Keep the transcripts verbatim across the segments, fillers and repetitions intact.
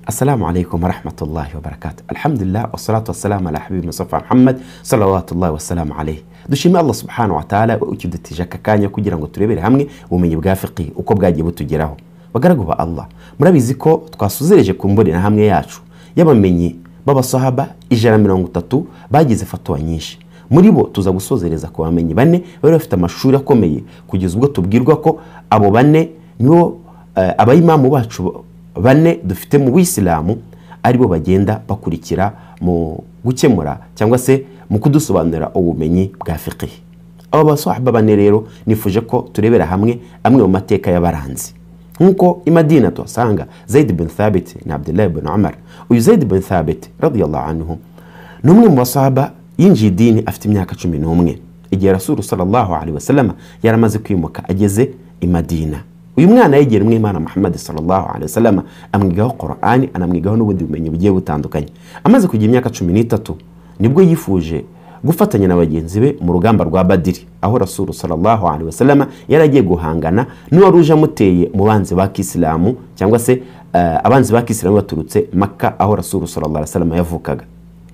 السلام عليكم ورحمة الله وبركاته. الحمد لله والصلاة والسلام على حبيب مصطفى محمد صلوات الله والسلام عليه. dushime Allah subhanahu wa ta'ala ukidutije akakanya kugira ngo turebere hamwe ubumenyi bwa fiqh uko bwagiye butugeraho. Bagaragu ba Allah, murabizi ko twasuzereje kumbonera hamwe yacu y'abamenyi b'abasahaba ijana na mirongo itatu bagize fatwa nyinshi. Muri bo tuza gusozereza ku bamenyi bane bari bafite amashuri akomeye kugeza ubwo tubwirwa ko abo bane nibo uh, abayimamu bacu bane dufite mu Islamu aribo bagenda bakurikira mu gukemura cyangwa se mu kudusobanurira ubumenyi bwa fiqh. Abo basahaba bane rero nifuje ko turebera hamwe amwe mu mateka y'abaranzi. Nkuko i Madina tuhasanga Zaid bin Thabit na Abdullah bin Umar. Uyu Zaid bin Thabit radiyallahu anhu numwe mu basahaba yinjiye idini afite imyaka cumi n'umwe igihe Rasul sallallahu alaihi wasallam yaramaze kwimuka ageze i Madina. Uyu mwana yegera umwimana Muhammad sallallahu alaihi wasallam amwigaho Qur'ani anamwigaho n'ubundi bumenyi bugiye butandukanye. Amaze kugira imyaka cumi n'itatu nibwo yifuje gufatanya na bagenzi be mu rugamba rwa Badiri, aho Rasul sallallahu alaihi wasallam yaragiye guhangana n'uwari uje amuteye mu banzi ba Kisilamu cyangwa se uh, abanzi ba Kisilamu baturutse Makka aho Rasul sallallahu alaihi wasallam yavukaga.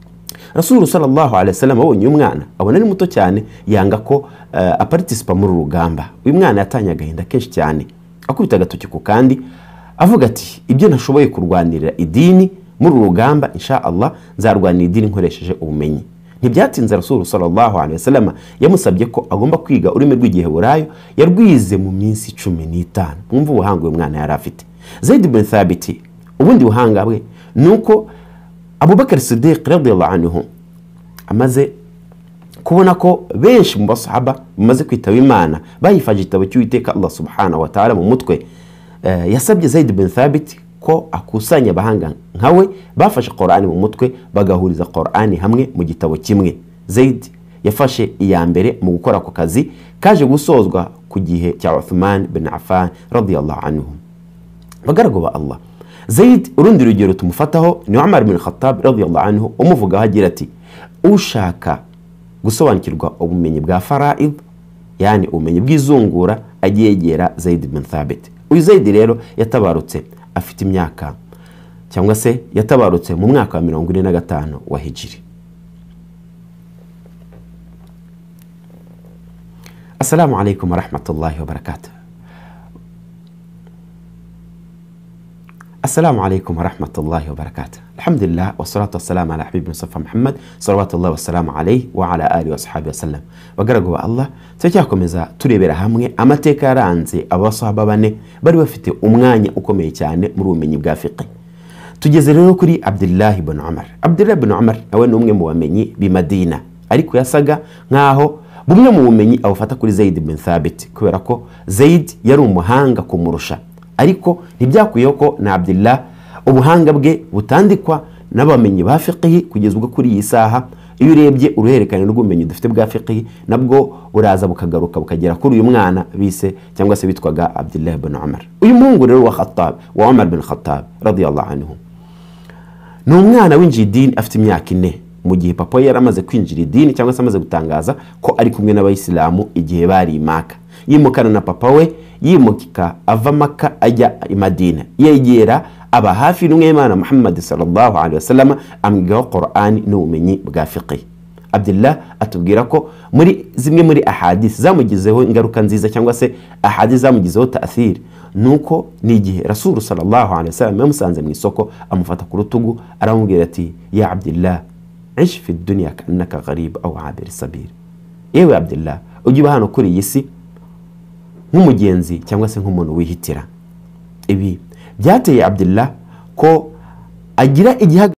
Rasul sallallahu alaihi wasallam abonye umwana abona ari muto cyane yanga ko uh, aparticipa muri rugamba. Uyu mwana yatanya agahinda kenshi cyane akubita agatoki ku kandi avuga ati ibyo nashoboye kurwanirira idini muri rugamba insha Allah nzarwanira idini nkoresheje ubumenyi. Ntibyatinze Rasul sallallahu alaihi wasallam yamusabye ko agomba kwiga ururimi rw'Igiheburayo yarwize mu minsi cumi n'itanu. Mwumva ubuhanga uyu mwana yari afite. Zaid bin Thabit ubundi buhanga bwe nuko Abu Bakr Siddiq radiyallahu anhu amaze kubona ko benshi mu basahaba bamaze kwitaba Imana bayifaje igitabo cy'Uwiteka Allah subhanahu wa ta'ala mu mutwe, uh, yasabye Zaid bin Thabit ko akusanya abahanga nkawe bafashe Qur'ani mu mutwe bagahuriza Qur'ani hamwe mu gitabo kimwe. Zaid yafashe iya mbere mu gukora ku kazi kaje gusozwa ku gihe cya Uthman bin Affan radiyallahu anhu. Bagaragu ba Allah, Zaid urundi rugero tumufataho ni Umar bin Khattab radiyallahu anhu umuvuga hagira ati ushaka gusobanukirwa ubumenyi bwa faraid, yani ubumenyi bw'izungura agiyegera Zaid bin Thabit. Uyu Zaid rero yatabarutse afite imyaka cyangwa se yatabarutse mu mwaka wa mirongo ine na gatanu wa Hijri. Assalamu alaikum wa rahmatullahi wa barakatuh. السلام عليكم ورحمة الله وبركاته. الحمد لله والصلاة والسلام على حبيب مصطفى محمد صلوات الله والسلام عليه وعلى آله وصحبه وسلم. وقرقوا الله تجاكم إذا تريبير همي أما تكارانزي أبا صحبه بني بل وفتي أمغاني أكمي تاني مرو من يبقى فقه. تجزلون كري عبد الله بن عمر. عبد الله بن عمر أول أمغي مؤمني بمدينة أريكو يساقا ناهو بمغي مؤمني أو فتاكولي زيد بن ثابت كويراكو زيد يرو مهانغا كمرشا. Ariko ntibyakuye ko na Abdullah ubuhanga bwe butandikwa n'abamenyi ba fiqh kugeza ubwo kuri iyi saha. Iyo urebye uruherekane rw'ubumenyi dufite bwa fiqh nabwo uraza bukagaruka bukagera kuri uyu mwana bise cyangwa se bitwaga Abdullah ibn Umar. Uyu muhungu rero wa Khattab wa Umar bin Khattab radiyallahu anhu ni umwana w'injiye idini afite imyaka ine mu gihe papa yaramaze kwinjira idini cyangwa se amaze gutangaza ko ari kumwe n'abayisilamu igihe bari i Makka. Yimukana na papa we yimukika ava Makka ajya i Madina yegera aba hafi n'umwimana Muhammad sallallahu alaihi wasallam amwigaho Qur'ani n'ubumenyi bwa fiqh. Abdullah atubwira ko muri zimwe muri ahadith zamugizeho ingaruka nziza cyangwa se ahadith zamugizeho ta'thir nuko nigihe Rasul sallallahu alaihi wasallam yamusanze mu isoko amufata ku rutugu aramubwira ati ya Abdullah ish fi dunya kanaka gharib aw abir sabir. Ewe Abdullah ugiba hano kuri iyi si nk'umugenzi cyangwa se nk'umuntu wihitira. Ibi byateye Abdullah ko agira igihaga